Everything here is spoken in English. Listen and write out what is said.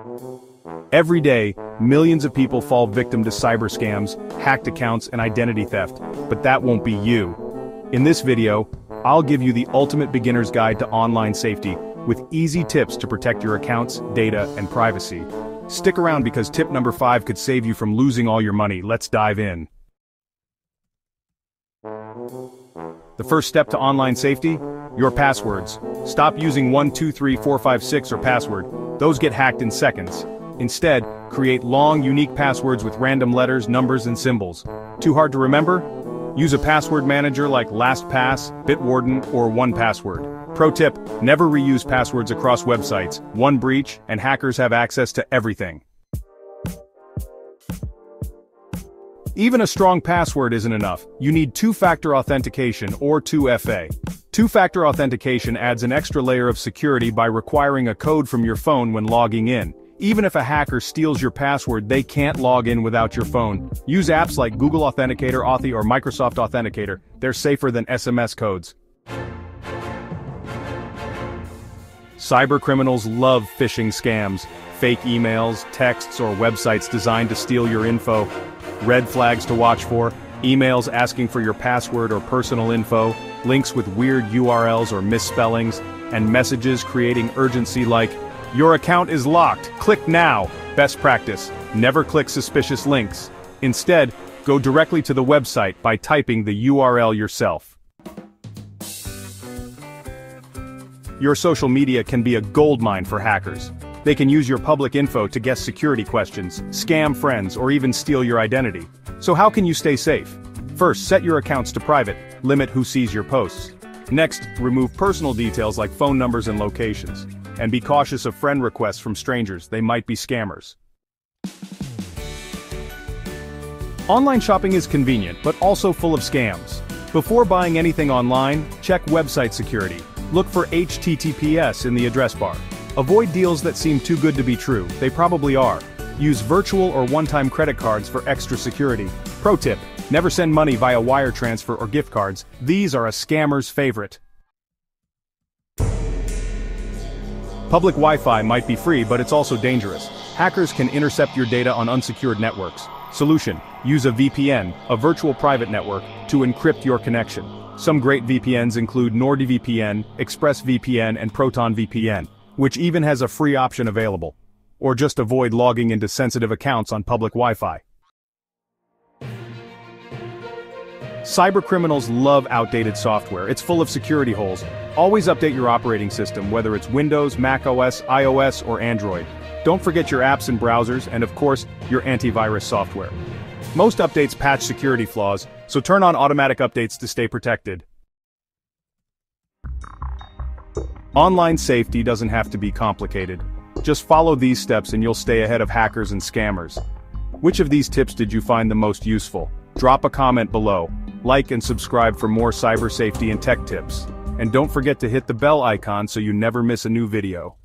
Every day, millions of people fall victim to cyber scams, hacked accounts, and identity theft, but that won't be you. In this video, I'll give you the ultimate beginner's guide to online safety, with easy tips to protect your accounts, data, and privacy. Stick around because tip number 5 could save you from losing all your money. Let's dive in. The first step to online safety? Your passwords. Stop using 123456 or password. Those get hacked in seconds. Instead, create long, unique passwords with random letters, numbers, and symbols. Too hard to remember? Use a password manager like LastPass, Bitwarden, or 1Password. Pro tip, never reuse passwords across websites. One breach, and hackers have access to everything. Even a strong password isn't enough. You need two-factor authentication, or 2FA. Two-factor authentication adds an extra layer of security by requiring a code from your phone when logging in. Even if a hacker steals your password, they can't log in without your phone. Use apps like Google Authenticator, Authy, or Microsoft Authenticator. They're safer than SMS codes. Cybercriminals love phishing scams, fake emails, texts, or websites designed to steal your info. Red flags to watch for: emails asking for your password or personal info, links with weird URLs or misspellings, and messages creating urgency like, "Your account is locked, click now." Best practice, never click suspicious links. Instead, go directly to the website by typing the URL yourself. Your social media can be a goldmine for hackers. They can use your public info to guess security questions, scam friends, or even steal your identity. So how can you stay safe? First, set your accounts to private, limit who sees your posts. Next, remove personal details like phone numbers and locations. And be cautious of friend requests from strangers, they might be scammers. Online shopping is convenient, but also full of scams. Before buying anything online, check website security. Look for HTTPS in the address bar. Avoid deals that seem too good to be true, they probably are. Use virtual or one-time credit cards for extra security. Pro tip, never send money via wire transfer or gift cards, these are a scammer's favorite. Public Wi-Fi might be free, but it's also dangerous. Hackers can intercept your data on unsecured networks. Solution, use a VPN, a virtual private network, to encrypt your connection. Some great VPNs include NordVPN, ExpressVPN, and ProtonVPN, which even has a free option available. Or just avoid logging into sensitive accounts on public Wi-Fi. Cybercriminals love outdated software. It's full of security holes. Always update your operating system, whether it's Windows, Mac OS, iOS, or Android. Don't forget your apps and browsers, and of course, your antivirus software. Most updates patch security flaws, so turn on automatic updates to stay protected. Online safety doesn't have to be complicated. Just follow these steps and you'll stay ahead of hackers and scammers. Which of these tips did you find the most useful? Drop a comment below. Like and subscribe for more cyber safety and tech tips. And don't forget to hit the bell icon so you never miss a new video.